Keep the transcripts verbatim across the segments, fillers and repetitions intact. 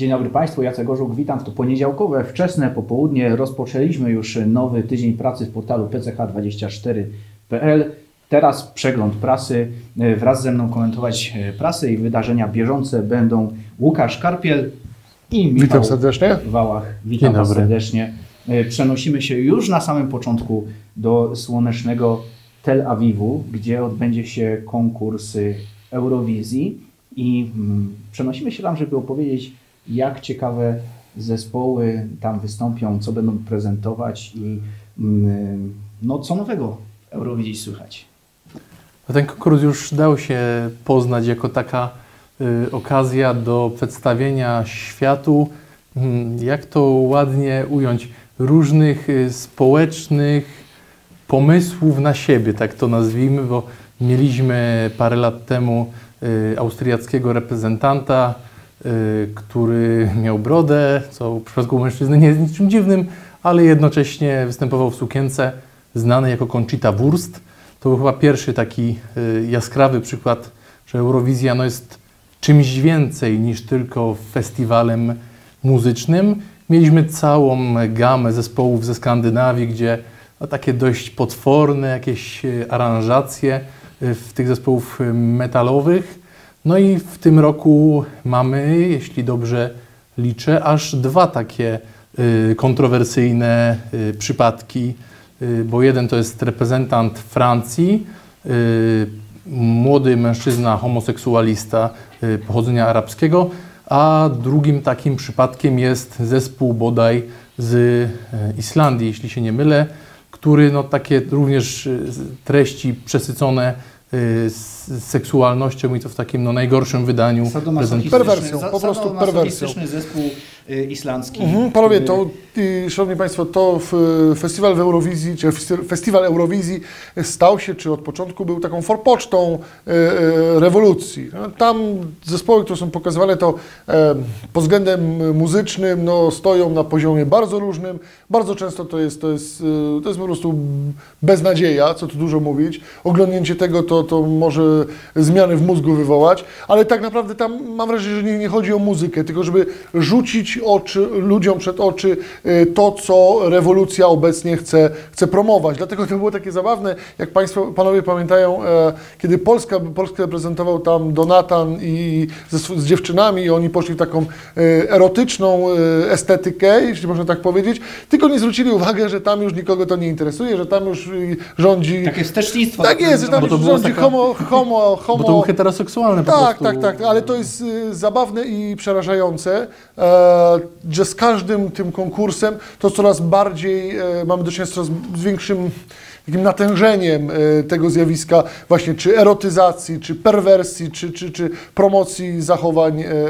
Dzień dobry Państwu, Jacek Gorzuk, witam w to poniedziałkowe, wczesne popołudnie. Rozpoczęliśmy już nowy tydzień pracy w portalu P C H dwadzieścia cztery kropka P L. Teraz przegląd prasy. Wraz ze mną komentować prasę i wydarzenia bieżące będą Łukasz Karpiel i Michał Witam serdecznie. Wałach. Witam Was serdecznie. Przenosimy się już na samym początku do słonecznego Tel Awiwu, gdzie odbędzie się konkurs Eurowizji i mm, przenosimy się tam, żeby opowiedzieć, jak ciekawe zespoły tam wystąpią, co będą prezentować i mm, no, co nowego w Eurowizji słychać. Ten konkurs już dał się poznać jako taka y, okazja do przedstawienia światu, y, jak to ładnie ująć, różnych y, społecznych pomysłów na siebie, tak to nazwijmy, bo mieliśmy parę lat temu y, austriackiego reprezentanta, y, który miał brodę, co w przypadku mężczyzny nie jest niczym dziwnym, ale jednocześnie występował w sukience znanej jako Conchita Wurst. To był chyba pierwszy taki y, jaskrawy przykład, że Eurowizja no, jest czymś więcej niż tylko festiwalem muzycznym. Mieliśmy całą gamę zespołów ze Skandynawii, gdzie no, takie dość potworne jakieś y, aranżacje y, w tych zespołów y, metalowych. No i w tym roku mamy, jeśli dobrze liczę, aż dwa takie y, kontrowersyjne y, przypadki, bo jeden to jest reprezentant Francji, młody mężczyzna homoseksualista pochodzenia arabskiego, a drugim takim przypadkiem jest zespół bodaj z Islandii, jeśli się nie mylę, który no, takie również treści przesycone z seksualnością i to w takim no, najgorszym wydaniu. Perwersją, po prostu perwersją. Zespół islandzki. Mhm, panowie, to, szanowni Państwo, to festiwal w Eurowizji, czy festiwal Eurowizji stał się, czy od początku był taką forpocztą rewolucji. Tam zespoły, które są pokazywane, to pod względem muzycznym no, stoją na poziomie bardzo różnym. Bardzo często to jest, to jest, to jest po prostu beznadzieja, co tu dużo mówić. Oglądnięcie tego to, to może zmiany w mózgu wywołać, ale tak naprawdę tam mam wrażenie, że nie, nie chodzi o muzykę, tylko żeby rzucić oczy, ludziom przed oczy to, co rewolucja obecnie chce, chce promować. Dlatego to było takie zabawne, jak Państwo, Panowie pamiętają, kiedy Polska, Polskę reprezentował tam Donatan i z, z dziewczynami i oni poszli w taką erotyczną estetykę, jeśli można tak powiedzieć, tylko nie zwrócili uwagi, że tam już nikogo to nie interesuje, że tam już rządzi... Takie wstecznictwo. Tak jest, że tam już rządzi taka... homo, homo, homo... Bo to był heteroseksualny po tak, prostu. Tak, tak, ale to jest y, zabawne i przerażające, e, że z każdym tym konkursem to coraz bardziej e, mamy do czynienia z coraz większym takim natężeniem e, tego zjawiska właśnie czy erotyzacji, czy perwersji, czy, czy, czy promocji zachowań e,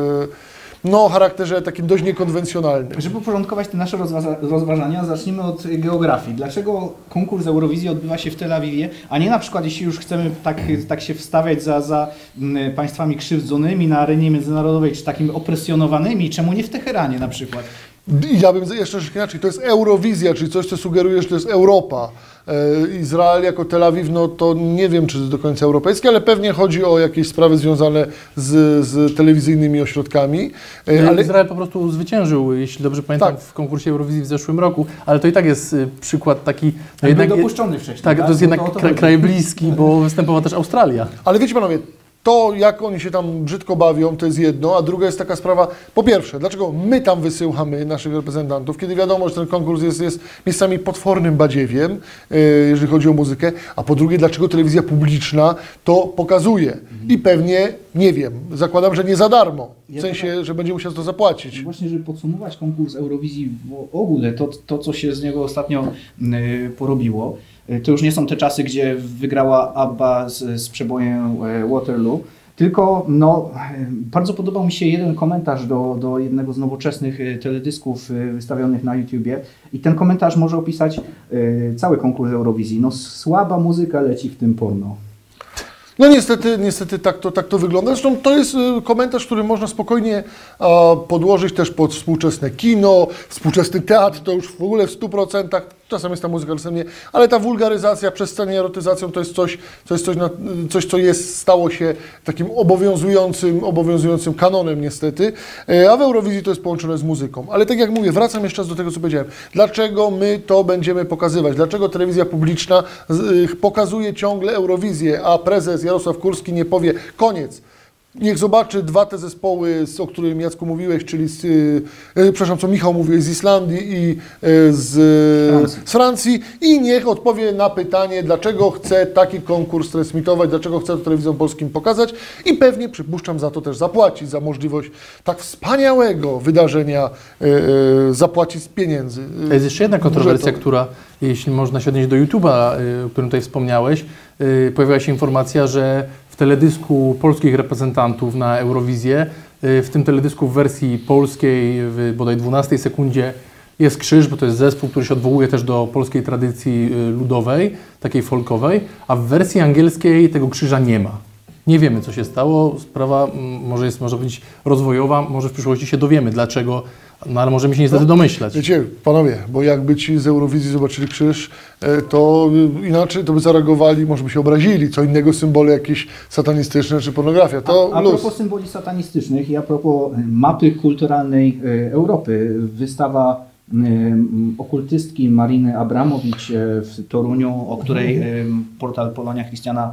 no, o charakterze takim dość niekonwencjonalnym. Żeby uporządkować te nasze rozważa rozważania, zacznijmy od geografii. Dlaczego konkurs Eurowizji odbywa się w Tel Awiwie, a nie na przykład, jeśli już chcemy tak, tak się wstawiać za, za m, państwami krzywdzonymi na arenie międzynarodowej, czy takimi opresjonowanymi, czemu nie w Teheranie na przykład? Ja bym jeszcze troszkę inaczej, to jest Eurowizja, czyli coś, co sugeruje, że to jest Europa. Izrael jako Tel Awiw, no to nie wiem, czy jest do końca europejskie, ale pewnie chodzi o jakieś sprawy związane z, z telewizyjnymi ośrodkami. Ale Izrael po prostu zwyciężył, jeśli dobrze pamiętam, tak, w konkursie Eurowizji w zeszłym roku, ale to i tak jest przykład taki... No jednak, był dopuszczony wcześniej. Tak, tak? to jest jednak to, to kraj, kraj bliski, bo występowała też Australia. Ale wiecie panowie, to, jak oni się tam brzydko bawią, to jest jedno, a druga jest taka sprawa, po pierwsze, dlaczego my tam wysyłamy naszych reprezentantów, kiedy wiadomo, że ten konkurs jest, jest miejscami potwornym badziewiem, yy, jeżeli chodzi o muzykę, a po drugie, dlaczego telewizja publiczna to pokazuje. Mhm. I pewnie, nie wiem, zakładam, że nie za darmo, w sensie, że będzie musiał to zapłacić. Właśnie, żeby podsumować konkurs Eurowizji w ogóle, to, to co się z niego ostatnio yy, porobiło, to już nie są te czasy, gdzie wygrała ABBA z, z przebojem Waterloo, tylko no, bardzo podobał mi się jeden komentarz do, do jednego z nowoczesnych teledysków wystawionych na YouTubie i ten komentarz może opisać y, cały konkurs Eurowizji. No słaba muzyka leci w tym porno. No niestety, niestety tak to, tak to wygląda. Zresztą to jest komentarz, który można spokojnie a, podłożyć też pod współczesne kino, współczesny teatr, to już w ogóle w stu procentach. czasem jest ta muzyka, czasem nie, ale ta wulgaryzacja, przestanie erotyzacją to jest coś, to jest coś, na, coś, co jest, stało się takim obowiązującym, obowiązującym kanonem niestety, a w Eurowizji to jest połączone z muzyką. Ale tak jak mówię, wracam jeszcze raz do tego, co powiedziałem. Dlaczego my to będziemy pokazywać? Dlaczego telewizja publiczna pokazuje ciągle Eurowizję, a prezes Jarosław Kurski nie powie koniec? Niech zobaczy dwa te zespoły, o których Jacku mówiłeś, czyli z, e, przepraszam, co Michał mówił, z Islandii i e, z, Francji. z Francji i niech odpowie na pytanie, dlaczego chce taki konkurs transmitować, dlaczego chce to telewizją polskim pokazać i pewnie, przypuszczam, za to też zapłacić, za możliwość tak wspaniałego wydarzenia e, e, zapłacić z pieniędzy. To jest jeszcze jedna kontrowersja, która, jeśli można się odnieść do YouTube'a, o którym tutaj wspomniałeś, e, pojawiła się informacja, że w teledysku polskich reprezentantów na Eurowizję, w tym teledysku w wersji polskiej w bodaj dwunastej sekundzie jest krzyż, bo to jest zespół, który się odwołuje też do polskiej tradycji ludowej, takiej folkowej, a w wersji angielskiej tego krzyża nie ma. Nie wiemy, co się stało. Sprawa może jest, może być rozwojowa, może w przyszłości się dowiemy, dlaczego, no ale możemy się niestety no, domyślać. Wiecie, panowie, bo jakby ci z Eurowizji zobaczyli krzyż, to inaczej to by zareagowali, może by się obrazili, co innego symbole jakieś satanistyczne czy pornografia. To a, a luz. propos symboli satanistycznych i a propos mapy kulturalnej Europy, wystawa okultystki Mariny Abramowicz w Toruniu, o której portal Polonia Christiana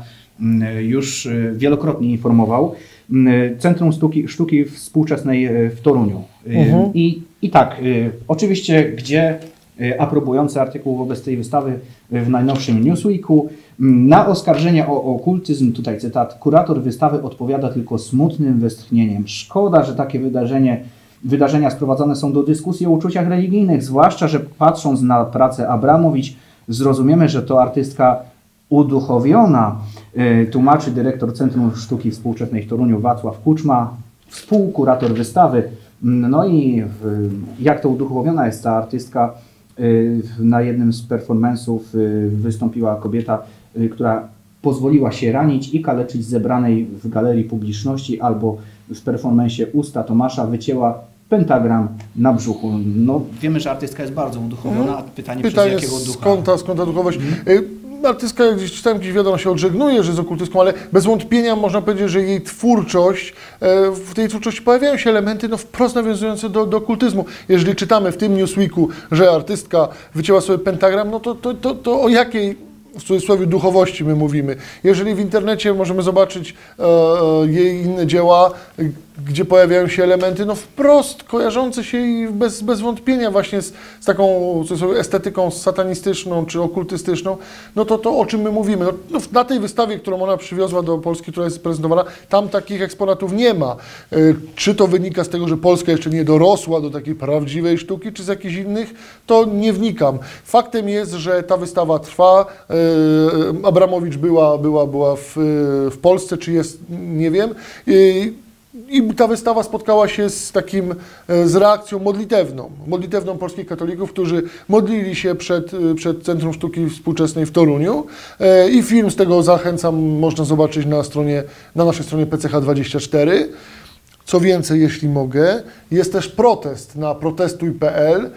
już wielokrotnie informował. Centrum Sztuki, Sztuki Współczesnej w Toruniu. Mhm. I, I tak, oczywiście, gdzie aprobujący artykuł wobec tej wystawy w najnowszym Newsweeku. Na oskarżenia o okultyzm, tutaj cytat, kurator wystawy odpowiada tylko smutnym westchnieniem. Szkoda, że takie wydarzenie, wydarzenia sprowadzane są do dyskusji o uczuciach religijnych, zwłaszcza, że patrząc na pracę Abramowicz, zrozumiemy, że to artystka uduchowiona, tłumaczy dyrektor Centrum Sztuki Współczesnej w Toruniu Wacław Kuczma, współkurator wystawy. No i jak to uduchowiona jest ta artystka? Na jednym z performance'ów wystąpiła kobieta, która pozwoliła się ranić i kaleczyć zebranej w galerii publiczności, albo w performance'ie Usta Tomasza wycięła pentagram na brzuchu. No, wiemy, że artystka jest bardzo uduchowiona, a pytanie, pytanie przez jakiego ducha? Skąd ta, skąd ta duchowość? Hmm? Artystka, jak gdzieś czytałem jakieś wiadomość, się odżegnuje, że jest okultystką, ale bez wątpienia można powiedzieć, że jej twórczość, w tej twórczości pojawiają się elementy no, wprost nawiązujące do, do okultyzmu. Jeżeli czytamy w tym Newsweeku, że artystka wycięła sobie pentagram, no to, to, to, to o jakiej w cudzysłowie duchowości my mówimy? Jeżeli w internecie możemy zobaczyć e, jej inne dzieła, gdzie pojawiają się elementy no wprost kojarzące się i bez, bez wątpienia właśnie z, z taką estetyką satanistyczną czy okultystyczną, no to to o czym my mówimy. No, no, na tej wystawie, którą ona przywiozła do Polski, która jest prezentowana, tam takich eksponatów nie ma. Y, czy to wynika z tego, że Polska jeszcze nie dorosła do takiej prawdziwej sztuki, czy z jakichś innych, to nie wnikam. Faktem jest, że ta wystawa trwa. Y, Abramowicz była, była, była w, w Polsce, czy jest, nie wiem. Y, I ta wystawa spotkała się z takim, z reakcją modlitewną, modlitewną polskich katolików, którzy modlili się przed, przed Centrum Sztuki Współczesnej w Toruniu i film z tego zachęcam, można zobaczyć na stronie, na naszej stronie P C H dwadzieścia cztery. Co więcej, jeśli mogę, jest też protest na protestuj kropka p l,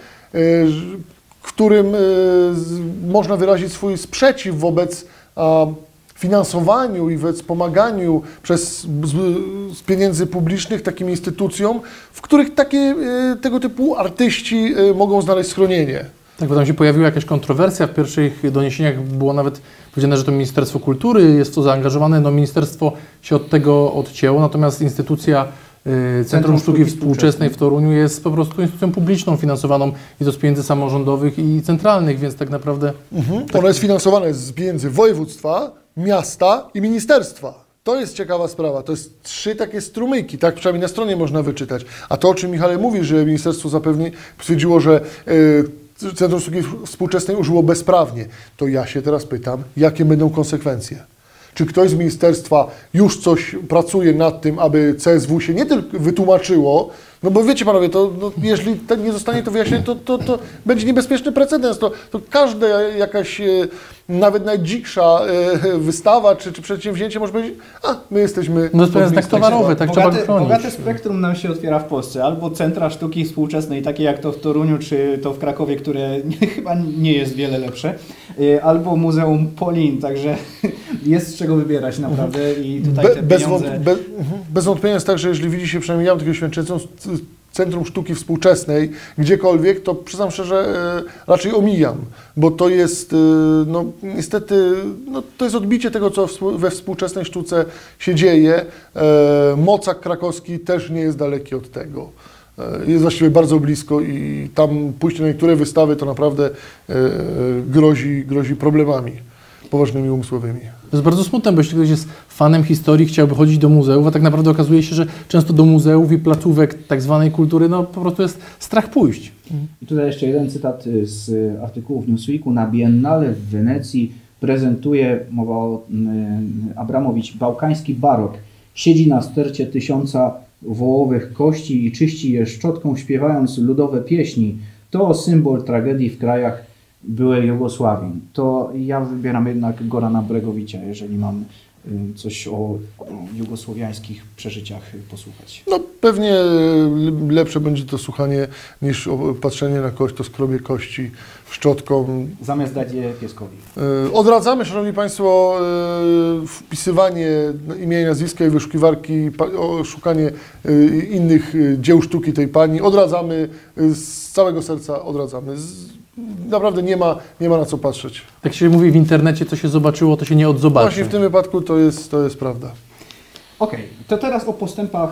w którym można wyrazić swój sprzeciw wobec finansowaniu i wobec pomaganiu przez, z, z pieniędzy publicznych takim instytucjom, w których takie, tego typu artyści mogą znaleźć schronienie. Tak, bo tam się pojawiła jakaś kontrowersja. W pierwszych doniesieniach było nawet powiedziane, że to Ministerstwo Kultury jest w to zaangażowane. No, ministerstwo się od tego odcięło, natomiast instytucja Centrum, Centrum Sztuki Współczesnej w Toruniu jest po prostu instytucją publiczną, finansowaną i to z pieniędzy samorządowych i centralnych, więc tak naprawdę... Mhm. Tak... Ona jest finansowana z pieniędzy województwa, miasta i ministerstwa. To jest ciekawa sprawa. To jest trzy takie strumyki, tak przynajmniej na stronie można wyczytać. A to, o czym Michale mówi, że ministerstwo zapewne stwierdziło, że yy, Centrum Sztuki Współczesnej użyło bezprawnie, to ja się teraz pytam, jakie będą konsekwencje? czy ktoś z ministerstwa już coś pracuje nad tym, aby C S W się nie tylko wytłumaczyło, no bo wiecie panowie, to no, jeżeli to nie zostanie to wyjaśnione, to, to, to będzie niebezpieczny precedens. To, to każda jakaś, e, nawet najdziksza e, wystawa czy, czy przedsięwzięcie może powiedzieć, a my jesteśmy... No to jest tak towarowe, tak bogate, trzeba chronić. Bogate spektrum nam się otwiera w Polsce. Albo centra sztuki współczesnej, takie jak to w Toruniu, czy to w Krakowie, które nie, chyba nie jest wiele lepsze, e, albo Muzeum Polin, także jest z czego wybierać naprawdę i tutaj Be, te bez, pieniądze... wąt, be, bez wątpienia jest tak, że jeżeli widzi się, przynajmniej ja mam takiego świadczenia, Centrum Sztuki Współczesnej, gdziekolwiek, to przyznam szczerze, e, raczej omijam, bo to jest, e, no niestety, no, to jest odbicie tego, co w, we współczesnej sztuce się dzieje. E, Mocak krakowski też nie jest daleki od tego. E, jest właściwie bardzo blisko i tam pójście na niektóre wystawy to naprawdę e, grozi, grozi problemami poważnymi umysłowymi. To jest bardzo smutne, bo jeśli ktoś jest fanem historii, chciałby chodzić do muzeów, a tak naprawdę okazuje się, że często do muzeów i placówek tak zwanej kultury, no po prostu jest strach pójść. I tutaj jeszcze jeden cytat z artykułu w Newsweeku. Na Biennale w Wenecji prezentuje, mowa o Abramowicz, bałkański barok. Siedzi na stercie tysiąca wołowych kości i czyści je szczotką, śpiewając ludowe pieśni. To symbol tragedii w krajach byłej Jugosławii. To ja wybieram jednak Gorana Bregowicza, jeżeli mam coś o, o jugosłowiańskich przeżyciach posłuchać. No pewnie lepsze będzie to słuchanie niż patrzenie na kość, to skrobie kości szczotką. Zamiast dać je pieskowi. Odradzamy, szanowni państwo, wpisywanie imienia, nazwiska i wyszukiwarki, szukanie innych dzieł sztuki tej pani. Odradzamy, z całego serca odradzamy. Naprawdę nie ma, nie ma na co patrzeć. Jak się mówi w internecie, co się zobaczyło, to się nie odzobaczy. Właśnie w tym wypadku to jest, to jest prawda. Okej, okay. To teraz o postępach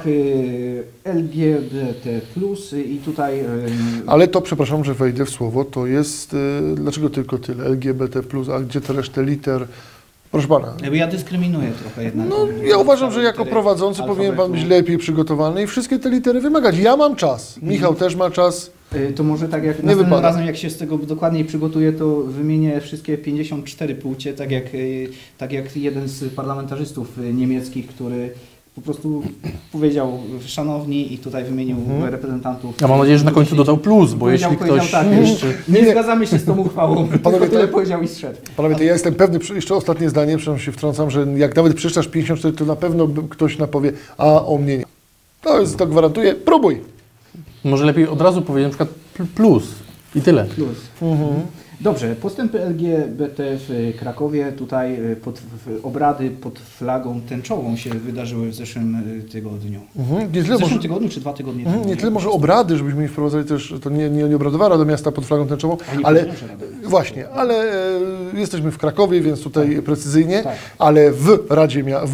L G B T plus i tutaj... Ale to, przepraszam, że wejdę w słowo, to jest, dlaczego tylko tyle L G B T plus, a gdzie te resztę liter? Proszę pana. Ja dyskryminuję trochę jednak. No, ja uważam, że jako prowadzący powinien pan być lepiej przygotowany i wszystkie te litery wymagać. Ja mam czas, Michał mm. też ma czas. To może tak jak następnym razem, jak się z tego dokładniej przygotuję, to wymienię wszystkie pięćdziesiąt cztery płcie, tak jak, tak jak jeden z parlamentarzystów niemieckich, który po prostu powiedział szanowni i tutaj wymienił mhm. reprezentantów. Ja mam nadzieję, że na końcu dodał plus, bo jeśli ktoś... Tak, jeszcze, nie, nie zgadzamy się z tą uchwałą, panowie, tyle powiedział i zszedł. Panowie, to ja jestem pewny, jeszcze ostatnie zdanie, przepraszam się wtrącam, że jak nawet przeczytasz pięćdziesiąt cztery, to na pewno ktoś napowie, a o mnie nie. To jest, to gwarantuję, próbuj. Może lepiej od razu powiedzieć na przykład plus i tyle. Plus. Mhm. Dobrze, postępy L G B T w Krakowie, tutaj pod, obrady pod flagą tęczową się wydarzyły w zeszłym tygodniu. Mhm. W zeszłym może, tygodniu czy dwa tygodnie mhm. temu? Nie tyle może obrady, żebyśmy nie wprowadzali też, to nie, nie, nie obradowała Rada Miasta pod flagą tęczową, ale właśnie, ale e, jesteśmy w Krakowie, więc tutaj tak. precyzyjnie, tak. ale w Radzie Miasta,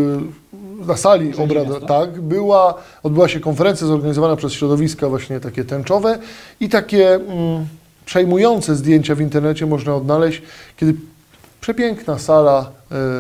na sali obrad, tak, była, odbyła się konferencja zorganizowana przez środowiska właśnie takie tęczowe i takie mm, przejmujące zdjęcia w internecie można odnaleźć, kiedy przepiękna sala e,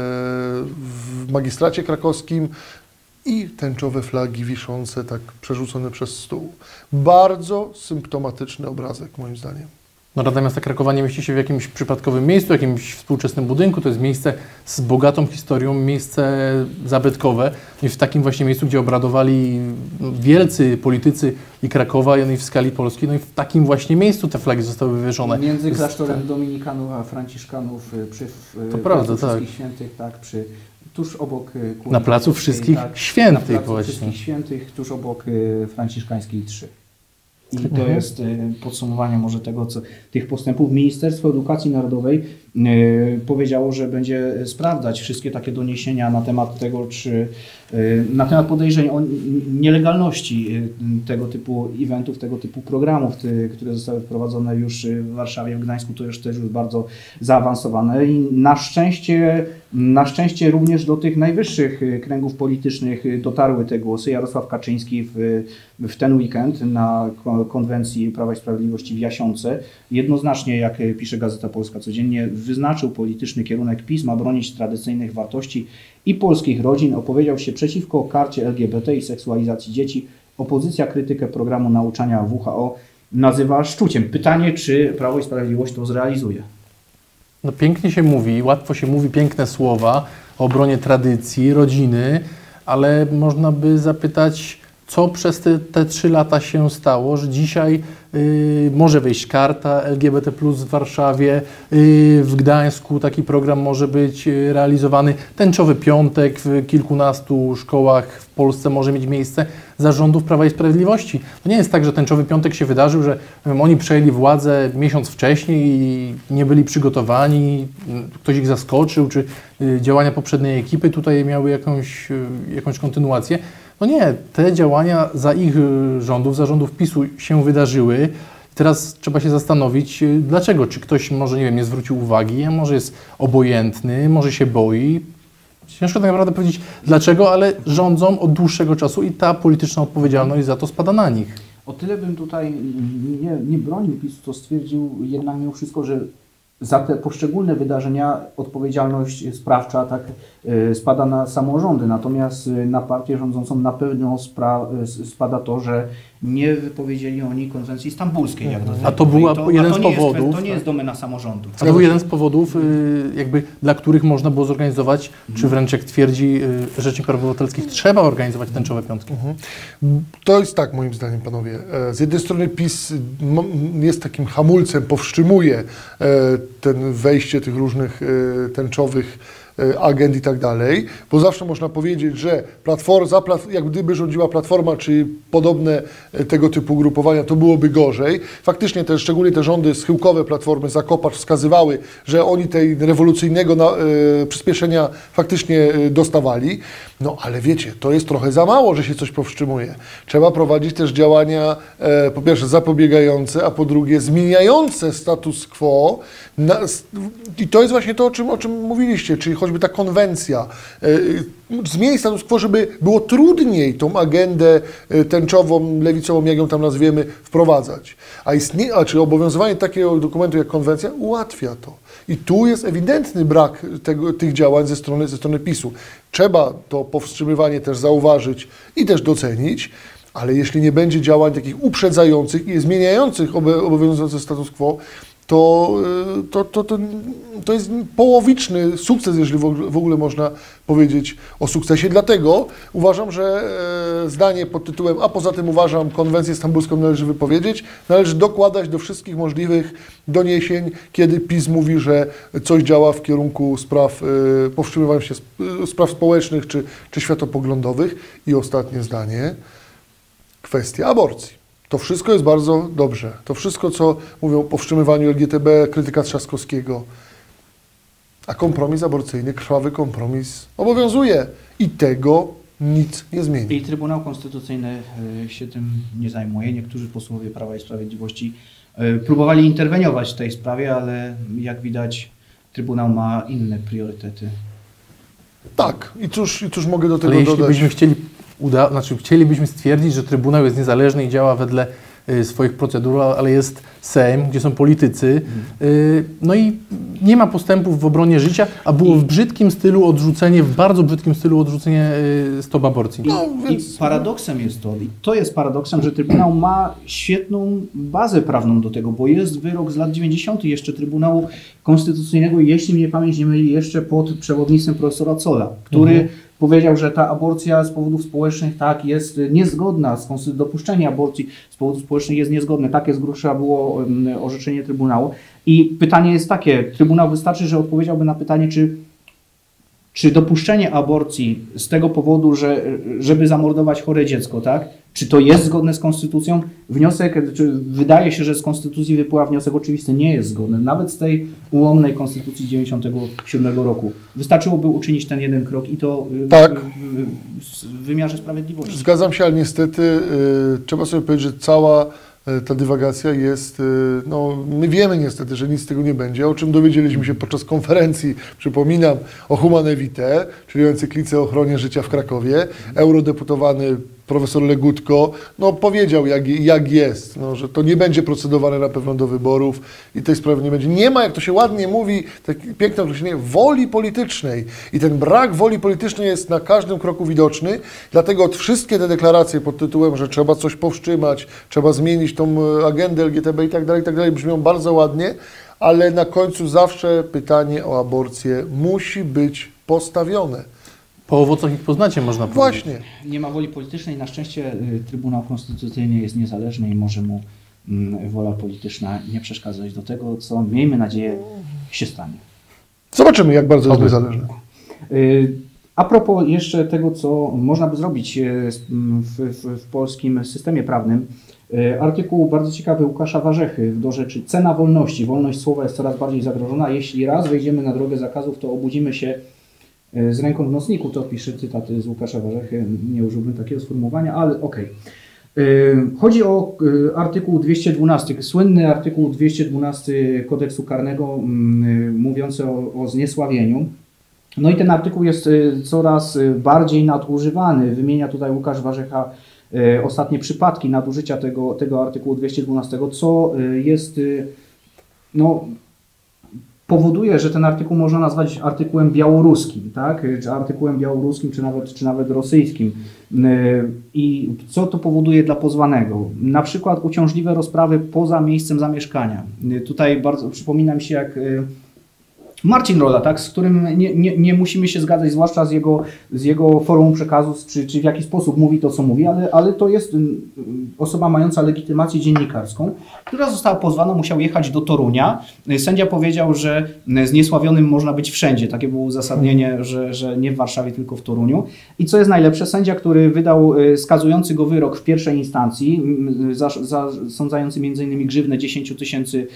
w magistracie krakowskim i tęczowe flagi wiszące tak przerzucone przez stół. Bardzo symptomatyczny obrazek moim zdaniem. No, Rada Miasta Krakowa nie mieści się w jakimś przypadkowym miejscu, jakimś współczesnym budynku. To jest miejsce z bogatą historią, miejsce zabytkowe. I w takim właśnie miejscu, gdzie obradowali wielcy politycy i Krakowa, i w skali Polski, no i w takim właśnie miejscu te flagi zostały wywieszone. Między klasztorem dominikanów a franciszkanów przy to prawda, Wszystkich tak. Świętych, tak, przy tuż obok Na Placu Wszystkich tak, Świętych na Placu właśnie. Wszystkich Świętych, tuż obok Franciszkańskiej trzy. I to mhm. jest podsumowanie może tego, co tych postępów. Ministerstwo Edukacji Narodowej y, powiedziało, że będzie sprawdzać wszystkie takie doniesienia na temat tego, czy y, na temat podejrzeń o nielegalności tego typu eventów, tego typu programów, ty, które zostały wprowadzone już w Warszawie, w Gdańsku, to już też już bardzo zaawansowane i na szczęście, na szczęście również do tych najwyższych kręgów politycznych dotarły te głosy. Jarosław Kaczyński w, w ten weekend na konwencji Prawa i Sprawiedliwości w Jasionce jednoznacznie, jak pisze Gazeta Polska codziennie, wyznaczył polityczny kierunek PiS, ma bronić tradycyjnych wartości i polskich rodzin, opowiedział się przeciwko karcie L G B T i seksualizacji dzieci. Opozycja krytykę programu nauczania W H O nazywa szczuciem. Pytanie, czy Prawo i Sprawiedliwość to zrealizuje? No pięknie się mówi, łatwo się mówi piękne słowa o obronie tradycji, rodziny, ale można by zapytać, co przez te, te trzy lata się stało, że dzisiaj y, może wejść karta L G B T plus w Warszawie, y, w Gdańsku taki program może być y, realizowany, tęczowy piątek w kilkunastu szkołach w Polsce może mieć miejsce za rządów Prawa i Sprawiedliwości. To nie jest tak, że tęczowy piątek się wydarzył, że wiem, oni przejęli władzę miesiąc wcześniej i nie byli przygotowani, ktoś ich zaskoczył, czy y, działania poprzedniej ekipy tutaj miały jakąś, y, jakąś kontynuację. No nie, te działania za ich rządów, za rządów PiSu się wydarzyły. Teraz trzeba się zastanowić, dlaczego. Czy ktoś może, nie wiem, nie zwrócił uwagi, a może jest obojętny, może się boi. Ciężko tak naprawdę powiedzieć dlaczego, ale rządzą od dłuższego czasu i ta polityczna odpowiedzialność za to spada na nich. O tyle bym tutaj nie, nie bronił PiSu, to stwierdził jednak mimo wszystko, że za te poszczególne wydarzenia odpowiedzialność sprawcza tak y, spada na samorządy, natomiast y, na partię rządzącą na pewno spra, y, spada to, że nie wypowiedzieli oni konwencji stambulskiej. Jak do tej A to pory. była to, jeden to z nie powodów. Jest, to nie jest domena samorządu. A to był jeden z powodów, y, jakby, dla których można było zorganizować, mhm. czy wręcz jak twierdzi y, Rzecznik Praw Obywatelskich, trzeba organizować tęczowe piątki. Mhm. To jest tak, moim zdaniem, panowie. Z jednej strony PiS jest takim hamulcem, powstrzymuje ten wejście tych różnych tęczowych agent i tak dalej, bo zawsze można powiedzieć, że platforma, za plat, jak gdyby rządziła Platforma, czy podobne tego typu ugrupowania, to byłoby gorzej. Faktycznie te, szczególnie te rządy schyłkowe Platformy, Zakopacz wskazywały, że oni tej rewolucyjnego na, y, przyspieszenia faktycznie y, dostawali. No ale wiecie, to jest trochę za mało, że się coś powstrzymuje. Trzeba prowadzić też działania, e, po pierwsze zapobiegające, a po drugie zmieniające status quo. Na, I to jest właśnie to, o czym, o czym mówiliście, czyli choćby ta konwencja. E, zmieni status quo, żeby było trudniej tą agendę tęczową, lewicową, jak ją tam nazwiemy, wprowadzać. A, istnie, a czy obowiązywanie takiego dokumentu jak konwencja ułatwia to. I tu jest ewidentny brak tego, tych działań ze strony, ze strony PiSu. Trzeba to powstrzymywanie też zauważyć i też docenić, ale jeśli nie będzie działań takich uprzedzających i zmieniających obowiązujący status quo, to, to, to, to, to jest połowiczny sukces, jeżeli w ogóle, w ogóle można powiedzieć o sukcesie. Dlatego uważam, że zdanie pod tytułem, a poza tym uważam, konwencję stambulską należy wypowiedzieć, należy dokładać do wszystkich możliwych doniesień, kiedy PiS mówi, że coś działa w kierunku spraw, powstrzymywania się spraw społecznych czy, czy światopoglądowych. I ostatnie zdanie, kwestia aborcji. To wszystko jest bardzo dobrze. To wszystko, co mówią o powstrzymywaniu L G B T, krytyka Trzaskowskiego. A kompromis aborcyjny, krwawy kompromis obowiązuje. I tego nic nie zmieni. I Trybunał Konstytucyjny się tym nie zajmuje. Niektórzy posłowie Prawa i Sprawiedliwości próbowali interweniować w tej sprawie, ale jak widać Trybunał ma inne priorytety. Tak. I cóż, i cóż mogę do tego ale jeśli dodać? Byśmy chcieli Uda, znaczy chcielibyśmy stwierdzić, że Trybunał jest niezależny i działa wedle y, swoich procedur, ale jest Sejm, gdzie są politycy, y, no i nie ma postępów w obronie życia, a było w brzydkim stylu odrzucenie, w bardzo brzydkim stylu odrzucenie y, stop aborcji. I, no, więc... I paradoksem jest to, i to jest paradoksem, że Trybunał ma świetną bazę prawną do tego, bo jest wyrok z lat dziewięćdziesiątych jeszcze Trybunału Konstytucyjnego, jeśli mnie pamięć nie myli, jeszcze pod przewodnictwem profesora Zolla, który mhm. powiedział, że ta aborcja z powodów społecznych tak jest niezgodna, z konstytucją, dopuszczenie aborcji z powodów społecznych jest niezgodne. Takie z grubsza było um, orzeczenie Trybunału. I pytanie jest takie, Trybunał wystarczy, że odpowiedziałby na pytanie, czy, czy dopuszczenie aborcji z tego powodu, że, żeby zamordować chore dziecko, tak? Czy to jest zgodne z konstytucją? Wniosek, czy wydaje się, że z konstytucji wypływa wniosek oczywisty, nie jest zgodny. Nawet z tej ułomnej konstytucji dziewięćdziesiątego siódmego roku. Wystarczyłoby uczynić ten jeden krok i to tak. w, w, w wymiarze sprawiedliwości. Zgadzam się, ale niestety y, trzeba sobie powiedzieć, że cała y, ta dywagacja jest, y, no my wiemy niestety, że nic z tego nie będzie, o czym dowiedzieliśmy się podczas konferencji, przypominam, o Humane Vitae, czyli o encyklice o ochronie życia w Krakowie. Eurodeputowany profesor Legutko, no powiedział jak, jak jest, no, że to nie będzie procedowane na pewno do wyborów i tej sprawy nie będzie. Nie ma, jak to się ładnie mówi, takie piękne określenie, woli politycznej. I ten brak woli politycznej jest na każdym kroku widoczny, dlatego wszystkie te deklaracje pod tytułem, że trzeba coś powstrzymać, trzeba zmienić tą agendę L G B T i tak dalej, i tak dalej, brzmią bardzo ładnie, ale na końcu zawsze pytanie o aborcję musi być postawione. Po owocach ich poznacie, można powiedzieć. Właśnie. Nie ma woli politycznej. Na szczęście y, Trybunał Konstytucyjny jest niezależny i może mu y, wola polityczna nie przeszkadzać do tego, co miejmy nadzieję się stanie. Zobaczymy, jak bardzo jest niezależny. Y, A propos jeszcze tego, co można by zrobić y, w, w, w polskim systemie prawnym, y, artykuł bardzo ciekawy Łukasza Warzechy do rzeczy Cena wolności. Wolność słowa jest coraz bardziej zagrożona. Jeśli raz wejdziemy na drogę zakazów, to obudzimy się z ręką w nocniku, to pisze cytat z Łukasza Warzechy, nie użyłbym takiego sformułowania, ale okej. Okay. Chodzi o artykuł dwieście dwunasty, słynny artykuł dwieście dwunasty Kodeksu Karnego mówiący o, o zniesławieniu. No i ten artykuł jest coraz bardziej nadużywany. Wymienia tutaj Łukasz Warzecha ostatnie przypadki nadużycia tego, tego artykułu dwieście dwunasty, co jest no, powoduje, że ten artykuł można nazwać artykułem białoruskim, tak? Czy artykułem białoruskim, czy nawet, czy nawet rosyjskim. I co to powoduje dla pozwanego? Na przykład uciążliwe rozprawy poza miejscem zamieszkania. Tutaj bardzo przypomina mi się, jak Marcin Rola, tak, z którym nie, nie, nie musimy się zgadzać, zwłaszcza z jego, z jego formą przekazu, czy, czy w jaki sposób mówi to, co mówi, ale, ale to jest osoba mająca legitymację dziennikarską, która została pozwana, musiał jechać do Torunia. Sędzia powiedział, że zniesławionym można być wszędzie. Takie było uzasadnienie, że, że nie w Warszawie, tylko w Toruniu. I co jest najlepsze, sędzia, który wydał skazujący go wyrok w pierwszej instancji, zasądzający między innymi grzywnę dziesięć tysięcy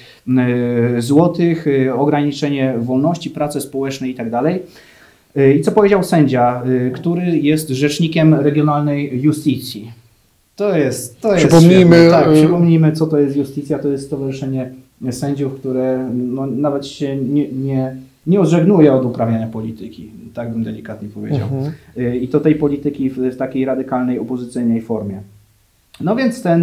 złotych, ograniczenie wolności, prace społeczne i tak dalej. I co powiedział sędzia, który jest rzecznikiem Regionalnej Justicji? To jest, to jest przypomnijmy, tak, przypomnijmy, co to jest Justicja. To jest stowarzyszenie sędziów, które no, nawet się nie, nie, nie odżegnuje od uprawiania polityki. Tak bym delikatnie powiedział. Mhm. I to tej polityki w, w takiej radykalnej, opozycyjnej formie. No więc ten,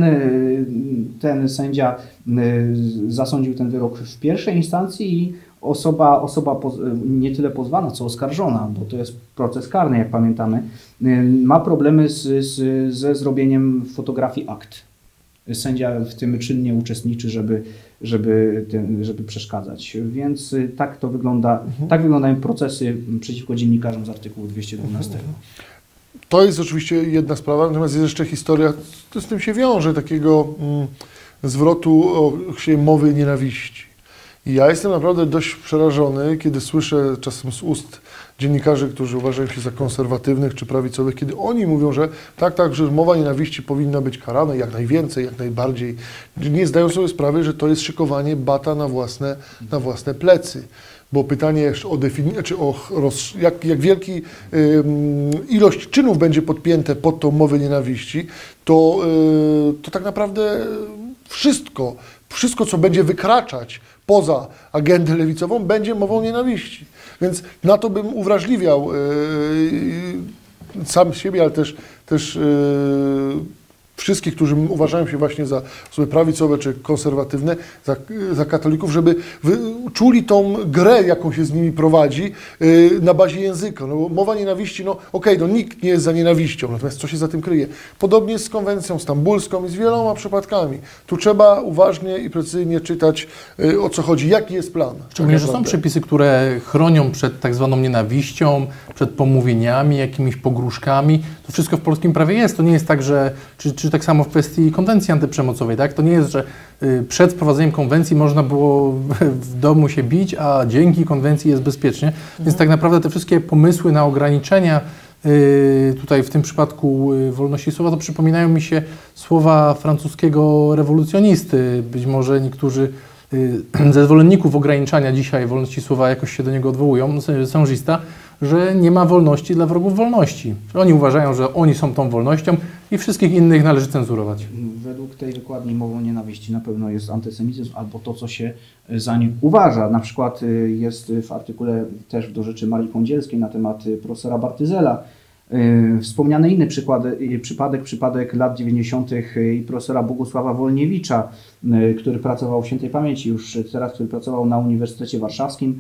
ten sędzia zasądził ten wyrok w pierwszej instancji i osoba, osoba nie tyle pozwana, co oskarżona, bo to jest proces karny, jak pamiętamy, ma problemy z, z, ze zrobieniem fotografii akt. Sędzia w tym czynnie uczestniczy, żeby, żeby, ten, żeby przeszkadzać. Więc tak to wygląda, mhm. tak wyglądają procesy przeciwko dziennikarzom z artykułu dwieście dwunastego. To jest oczywiście jedna sprawa, natomiast jest jeszcze historia, to z tym się wiąże, takiego mm, zwrotu o się mowy nienawiści. I ja jestem naprawdę dość przerażony, kiedy słyszę czasem z ust dziennikarzy, którzy uważają się za konserwatywnych czy prawicowych, kiedy oni mówią, że tak, tak, że mowa nienawiści powinna być karana jak najwięcej, jak najbardziej. Nie zdają sobie sprawy, że to jest szykowanie bata na własne, na własne plecy. Bo pytanie o definicję, czy o roz, jak, jak wielki y, ilość czynów będzie podpięte pod tą mowę nienawiści, to, y, to tak naprawdę wszystko, wszystko, co będzie wykraczać poza agendę lewicową, będzie mową nienawiści. Więc na to bym uwrażliwiał yy, sam siebie, ale też, też yy, wszystkich, którzy uważają się właśnie za osoby prawicowe czy konserwatywne, za, za katolików, żeby wy, czuli tą grę, jaką się z nimi prowadzi yy, na bazie języka. No, mowa nienawiści, no okej, okay, no nikt nie jest za nienawiścią, natomiast co się za tym kryje? Podobnie jest z konwencją stambulską i z wieloma przypadkami. Tu trzeba uważnie i precyzyjnie czytać, yy, o co chodzi, jaki jest plan. Szczególnie, że są przepisy, które chronią przed tak zwaną nienawiścią, przed pomówieniami, jakimiś pogróżkami. To wszystko w polskim prawie jest. To nie jest tak, że czy, czy tak samo w kwestii konwencji antyprzemocowej, tak? To nie jest, że y, przed wprowadzeniem konwencji można było w, w domu się bić, a dzięki konwencji jest bezpiecznie. Mhm. Więc tak naprawdę te wszystkie pomysły na ograniczenia y, tutaj w tym przypadku y, wolności słowa, to przypominają mi się słowa francuskiego rewolucjonisty. Być może niektórzy y, ze zwolenników ograniczania dzisiaj wolności słowa jakoś się do niego odwołują, Saint-Gista, że nie ma wolności dla wrogów wolności. Oni uważają, że oni są tą wolnością i wszystkich innych należy cenzurować. Według tej wykładni mową nienawiści na pewno jest antysemityzm albo to, co się za nim uważa. Na przykład jest w artykule też do rzeczy Marii Kądzielskiej na temat profesora Bartyzela wspomniany inny przykład, przypadek, przypadek lat dziewięćdziesiątych i profesora Bogusława Wolniewicza, który pracował w świętej pamięci już teraz, który pracował na Uniwersytecie Warszawskim.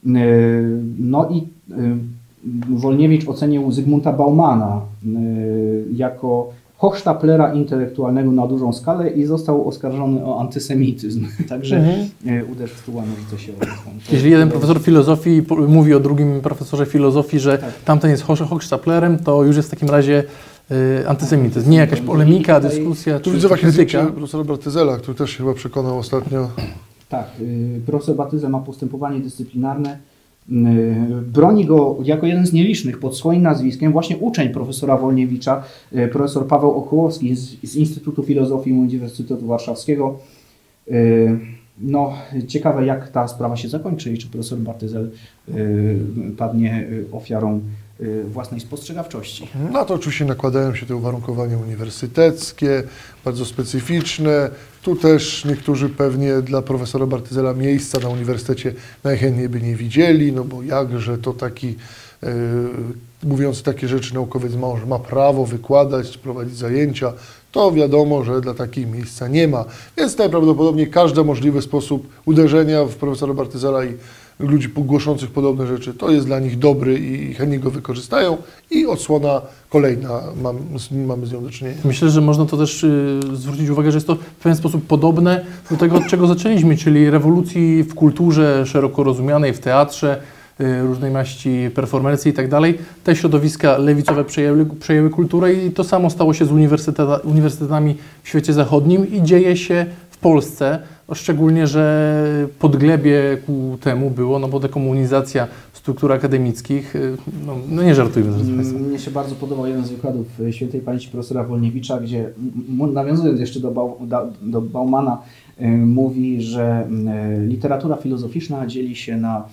No i Wolniewicz ocenił Zygmunta Baumana jako hochsztaplera intelektualnego na dużą skalę i został oskarżony o antysemityzm. Także mhm. uderz w stół, a nożyce się odezwą. Jeśli jeden profesor filozofii mówi o drugim profesorze filozofii, że tak. tamten jest hochsztaplerem, to już jest w takim razie y, antysemityzm. Nie jakaś polemika, dyskusja tu czy widzę właśnie krytyka. Profesora Bartyzela, który też się chyba przekonał ostatnio. Tak, y, profesor Bartyzel ma postępowanie dyscyplinarne. Broni go jako jeden z nielicznych pod swoim nazwiskiem właśnie uczeń profesora Wolniewicza, profesor Paweł Okołowski z, z Instytutu Filozofii Uniwersytetu Warszawskiego. No, ciekawe, jak ta sprawa się zakończy i czy profesor Bartyzel padnie ofiarą własnej spostrzegawczości. Na to oczywiście nakładają się te uwarunkowania uniwersyteckie, bardzo specyficzne. Tu też niektórzy pewnie dla profesora Bartyzela miejsca na uniwersytecie najchętniej by nie widzieli, no bo jakże to taki, yy, mówiąc takie rzeczy, naukowiec ma, że ma prawo wykładać, prowadzić zajęcia, to wiadomo, że dla takich miejsca nie ma. Więc najprawdopodobniej każdy możliwy sposób uderzenia w profesora Bartyzela i ludzi głoszących podobne rzeczy, to jest dla nich dobry i chętnie go wykorzystają i odsłona kolejna, mam, mamy z nią do czynienia. Myślę, że można to też y, zwrócić uwagę, że jest to w pewien sposób podobne do tego, od czego zaczęliśmy, czyli rewolucji w kulturze szeroko rozumianej, w teatrze, y, różnej maści performercji i tak dalej. Te środowiska lewicowe przejęły, przejęły kulturę i to samo stało się z uniwersyteta, uniwersytetami w świecie zachodnim i dzieje się w Polsce. Szczególnie, że podglebie ku temu było, no bo dekomunizacja struktur akademickich, no, no nie żartujmy. Mnie się bardzo podobał jeden z wykładów świętej pamięci profesora Wolniewicza, gdzie nawiązując jeszcze do, Bau, do Baumana, mówi, że literatura filozoficzna dzieli się na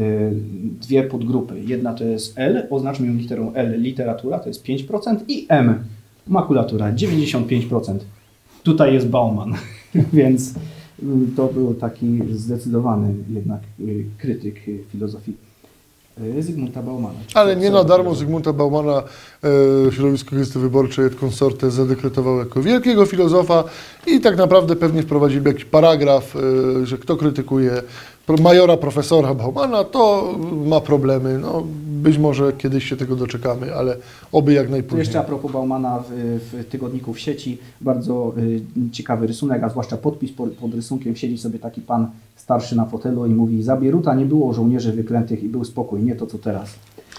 dwie podgrupy. Jedna to jest L, oznaczmy ją literą L, literatura, to jest pięć procent i M, makulatura, dziewięćdziesiąt pięć procent. Tutaj jest Bauman, więc to był taki zdecydowany jednak krytyk filozofii Zygmunta Baumana. Ale nie na darmo Zygmunta Baumana e, środowisko Gazety Wyborczej et Consorte zadekretowało jako wielkiego filozofa i tak naprawdę pewnie wprowadzili jakiś paragraf, e, że kto krytykuje majora profesora Baumana, to ma problemy. No, być może kiedyś się tego doczekamy, ale oby jak najpóźniej. Jeszcze a propos Baumana w, w tygodniku w sieci, bardzo y, ciekawy rysunek, a zwłaszcza podpis pod, pod rysunkiem. Siedzi sobie taki pan starszy na fotelu i mówi: za Bieruta nie było żołnierzy wyklętych i był spokój, nie to co teraz.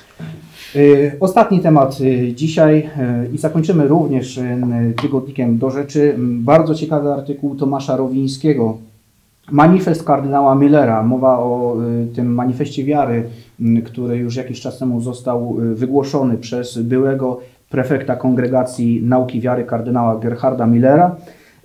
Y, ostatni temat y, dzisiaj y, i zakończymy również y, tygodnikiem do rzeczy. Y, bardzo ciekawy artykuł Tomasza Rowińskiego. Manifest kardynała Millera, mowa o y, tym manifestie wiary, y, który już jakiś czas temu został y, wygłoszony przez byłego prefekta Kongregacji Nauki Wiary kardynała Gerharda Millera.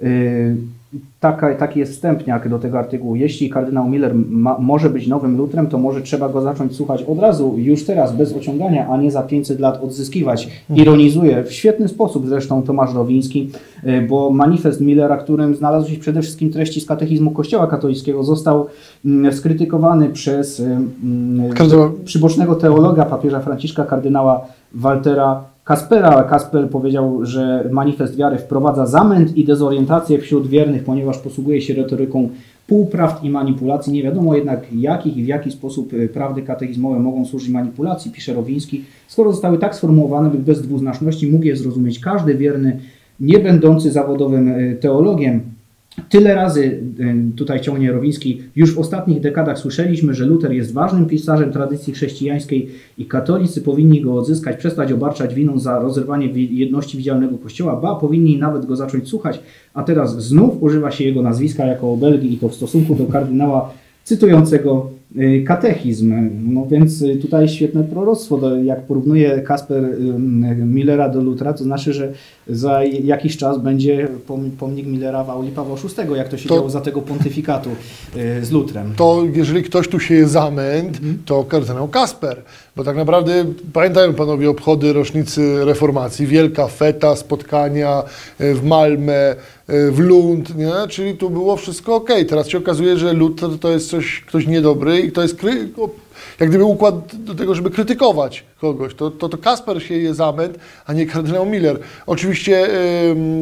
Y, taka, taki jest wstępniak do tego artykułu. Jeśli kardynał Miller ma, może być nowym Lutrem, to może trzeba go zacząć słuchać od razu, już teraz, bez ociągania, a nie za pięćset lat odzyskiwać. Ironizuje w świetny sposób zresztą Tomasz Rowiński, bo manifest Millera, którym znalazły się przede wszystkim treści z katechizmu Kościoła katolickiego, został skrytykowany przez Kardynał. przybocznego teologa papieża Franciszka, kardynała Waltera Kaspera. Kasper powiedział, że manifest wiary wprowadza zamęt i dezorientację wśród wiernych, ponieważ posługuje się retoryką półprawd i manipulacji. Nie wiadomo jednak, jakich i w jaki sposób prawdy katechizmowe mogą służyć manipulacji, pisze Rowiński, skoro zostały tak sformułowane, by bez dwuznaczności mógł je zrozumieć każdy wierny, nie będący zawodowym teologiem. Tyle razy, tutaj ciągnie Rowiński, już w ostatnich dekadach słyszeliśmy, że Luter jest ważnym pisarzem tradycji chrześcijańskiej i katolicy powinni go odzyskać, przestać obarczać winą za rozerwanie jedności widzialnego Kościoła, ba, powinni nawet go zacząć słuchać, a teraz znów używa się jego nazwiska jako obelgi i to w stosunku do kardynała cytującego katechizm. No więc tutaj świetne proroctwo. Jak porównuje Kasper Millera do Lutra, to znaczy, że za jakiś czas będzie pomnik Millera w auli Pawła szóstego, jak to się to, działo za tego pontyfikatu z Lutrem. To jeżeli ktoś tu sieje zamęt, mhm. to kardynał Kasper. Bo tak naprawdę pamiętają panowie obchody rocznicy reformacji, wielka feta, spotkania w Malmę, w Lund, nie? Czyli tu było wszystko ok. Teraz się okazuje, że Luther to jest coś, ktoś niedobry i to jest kry, jak gdyby układ do tego, żeby krytykować kogoś. To, to, to Kasper sieje zamęt, a nie kardynał Miller. Oczywiście ym,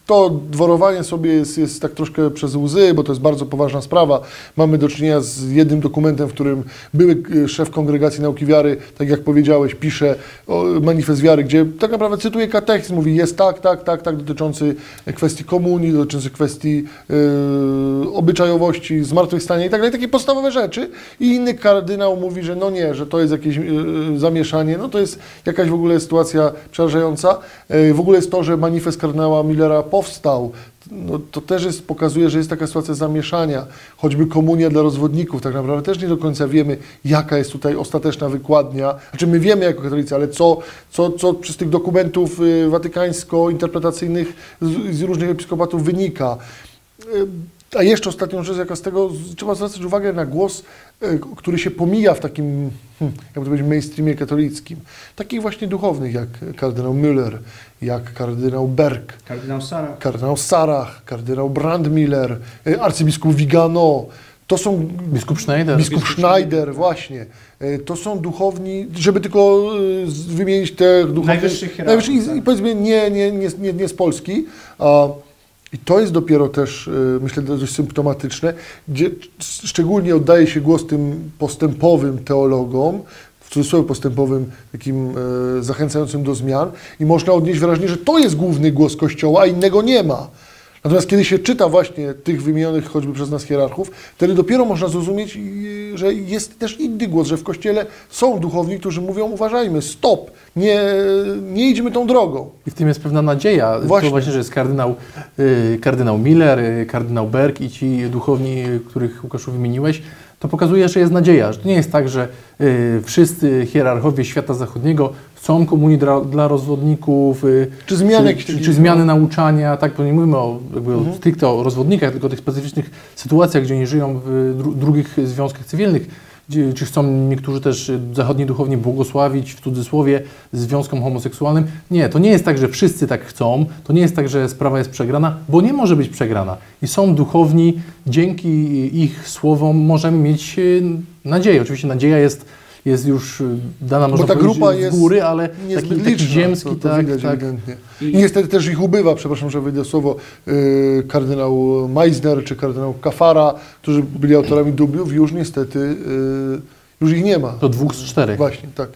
to dworowanie sobie jest, jest tak troszkę przez łzy, bo to jest bardzo poważna sprawa. Mamy do czynienia z jednym dokumentem, w którym były szef Kongregacji Nauki Wiary, tak jak powiedziałeś, pisze o manifest wiary, gdzie tak naprawdę cytuje katechizm, mówi jest tak, tak, tak, tak, dotyczący kwestii komunii, dotyczący kwestii yy, obyczajowości, zmartwychwstania i tak dalej, takie podstawowe rzeczy. I inny kardynał mówi, że no nie, że to jest jakieś yy, zamieszanie, no to jest jakaś w ogóle sytuacja przerażająca. Yy, w ogóle jest to, że manifest kardynała Millera powstał, no, to też jest, pokazuje, że jest taka sytuacja zamieszania. Choćby komunia dla rozwodników, tak naprawdę też nie do końca wiemy, jaka jest tutaj ostateczna wykładnia. Znaczy my wiemy jako katolicy, ale co, co, co z tych dokumentów y, watykańsko-interpretacyjnych z, z różnych episkopatów wynika. Y, A jeszcze ostatnią rzecz, jaka z tego, trzeba zwracać uwagę na głos, który się pomija w takim, jak to powiedzieć, mainstreamie katolickim. Takich właśnie duchownych jak kardynał Müller, jak kardynał Berg, Kardynał Sarah, kardynał Sarah, kardynał Brandmiller, arcybiskup Vigano. To są... Biskup Schneider. Biskup Schneider, właśnie. To są duchowni, żeby tylko wymienić te duchownych... Najwyższych hierarchów. Najwyższych, i powiedzmy nie, nie, nie, nie, nie z Polski. A, I to jest dopiero też, myślę, dość symptomatyczne, gdzie szczególnie oddaje się głos tym postępowym teologom, w cudzysłowie postępowym, takim e, zachęcającym do zmian i można odnieść wrażenie, że to jest główny głos Kościoła, a innego nie ma. Natomiast kiedy się czyta właśnie tych wymienionych choćby przez nas hierarchów, wtedy dopiero można zrozumieć, że jest też inny głos, że w Kościele są duchowni, którzy mówią, uważajmy, stop, nie, nie idźmy tą drogą. I w tym jest pewna nadzieja. Właśnie. To właśnie, że jest kardynał, y, kardynał Miller, y, kardynał Berg i ci duchowni, których Łukaszu wymieniłeś, to pokazuje, że jest nadzieja, że to nie jest tak, że y, wszyscy hierarchowie świata zachodniego chcą komunii dla, dla rozwodników, y, Czy zmiany, czy, czy, czy zmiany nauczania, tak, bo nie mówimy o, jakby Mhm. o stricte o rozwodnikach, tylko o tych specyficznych sytuacjach, gdzie oni żyją w dru, drugich związkach cywilnych, gdzie, czy chcą niektórzy też zachodni duchowni błogosławić, w cudzysłowie, związkom homoseksualnym. Nie, to nie jest tak, że wszyscy tak chcą, to nie jest tak, że sprawa jest przegrana, bo nie może być przegrana. I są duchowni, dzięki ich słowom możemy mieć y, nadzieję. Oczywiście nadzieja jest, jest już dana, można Bo ta powiedzieć, grupa z jest góry, ale niezbyt taki, taki liczna, ziemski, to, to tak, widać tak. ewidentnie. I niestety też ich ubywa, przepraszam, że wyjdę słowo, yy, kardynał Meissner czy kardynał Kafara, którzy byli autorami dubliów, już niestety yy, już ich nie ma. To dwóch z czterech. Właśnie, tak.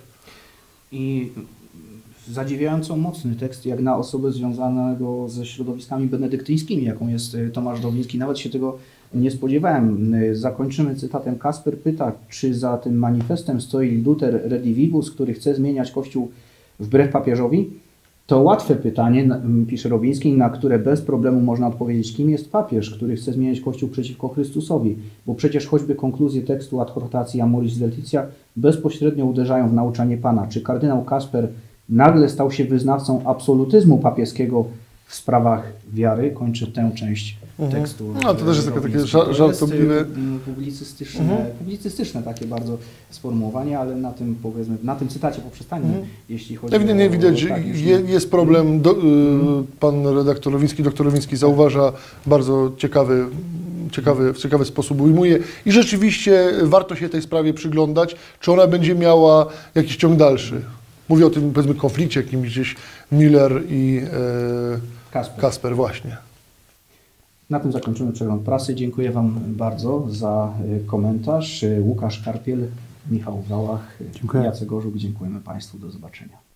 I zadziwiająco mocny tekst, jak na osobę związanego ze środowiskami benedyktyńskimi, jaką jest Tomasz Dąbliński. Nawet się tego nie spodziewałem. Zakończymy cytatem. Kasper pyta, czy za tym manifestem stoi Luther Redivivus, który chce zmieniać Kościół wbrew papieżowi? To łatwe pytanie, pisze Rowiński, na które bez problemu można odpowiedzieć, kim jest papież, który chce zmieniać Kościół przeciwko Chrystusowi, bo przecież choćby konkluzje tekstu Adhortacji Amoris Laetitia bezpośrednio uderzają w nauczanie Pana. Czy kardynał Kasper nagle stał się wyznawcą absolutyzmu papieskiego w sprawach wiary? Kończy tę część Mhm. tekstu. No to też jest takie, takie Rowiński. ża- żartobliwe. To jest, y, publicystyczne, Mhm. publicystyczne takie bardzo sformułowanie, ale na tym, powiedzmy, na tym cytacie poprzestańmy, Mhm. jeśli chodzi Ewidentnie o... widać, że tak, jeśli- je, jest problem. Do, y, pan redaktor Rowiński, doktor Rowiński zauważa bardzo ciekawy, ciekawy, w ciekawy sposób ujmuje i rzeczywiście warto się tej sprawie przyglądać, czy ona będzie miała jakiś ciąg dalszy. Mówię o tym, powiedzmy, konflikcie jakimś gdzieś Miller i e, Kasper. Kasper właśnie. Na tym zakończymy przegląd prasy. Dziękuję Wam bardzo za y, komentarz. Y, Łukasz Karpiel, Michał Wałach, Dziękuję. Jacek Gorzuk. Dziękujemy Państwu. Do zobaczenia.